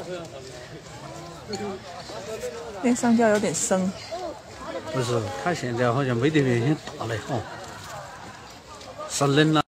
那上吊有点生。 不是，它现在好像没得原先大了哈，是冷了。